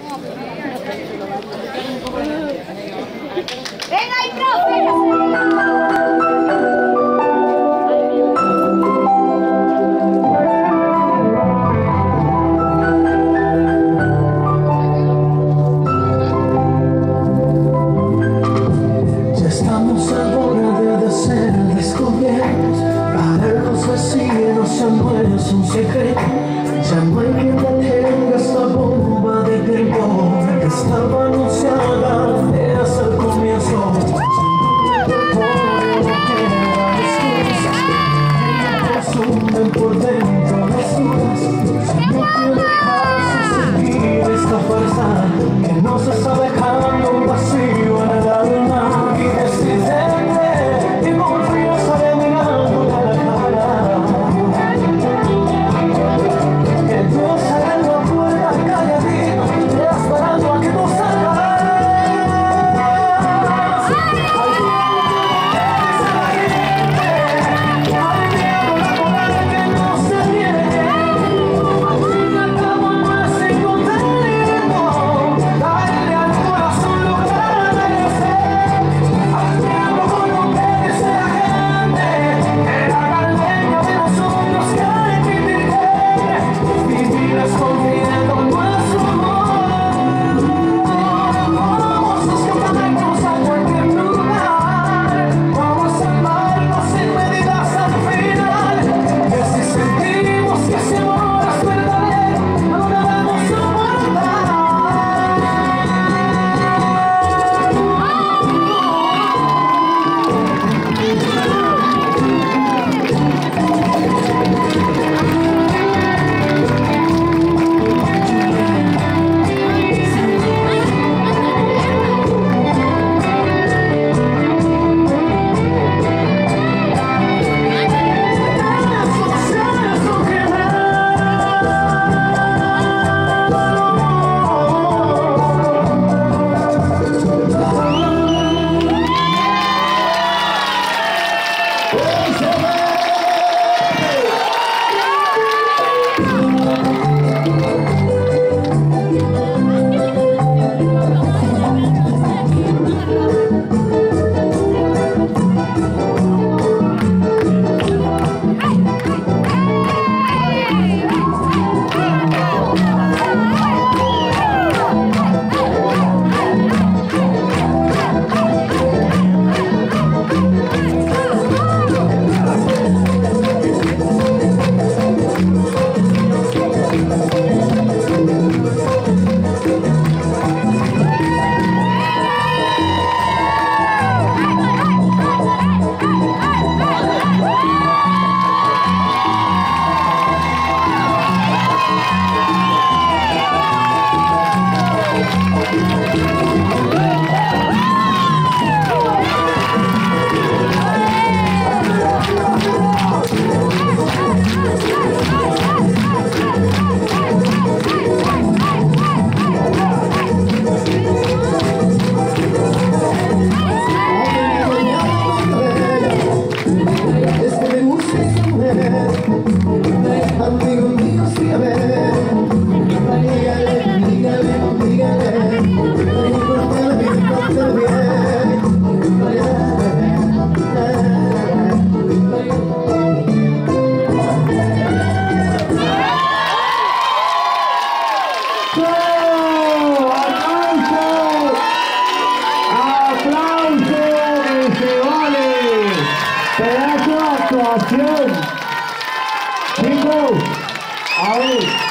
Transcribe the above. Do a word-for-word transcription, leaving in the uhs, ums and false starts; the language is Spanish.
¡Venga, ahí, profe! Ya no hay quien detenga esta bomba de tiempo que estaba anunciada desde el comienzo. Consumen por dentro las dudas. No tiene caso seguir esta farsa que no se está dejando un vacío en el alma. Y decidente y con frío sale mirando a la cara. Pedazo de actuación. Chicos, a ver.